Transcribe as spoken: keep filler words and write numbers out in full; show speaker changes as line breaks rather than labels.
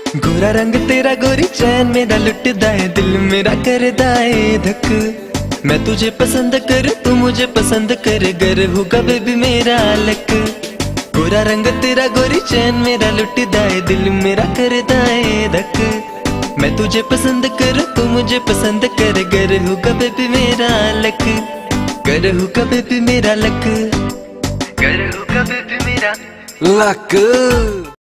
गोरा रंग तेरा गोरी चैन मेरा लुटदा है, दिल मेरा करदा है धक। मैं तुझे पसंद कर तू मुझे पसंद कर, गर होगा बेबी मेरा लक। गोरा रंग तेरा गोरी चैन मेरा लुटदा है, दिल मेरा करदा है धक। मैं तुझे पसंद कर तू मुझे पसंद कर, गर होगा बेबी मेरा लक। गर होगा बेबी मेरा लक, गर होगा बेबी मेरा लक।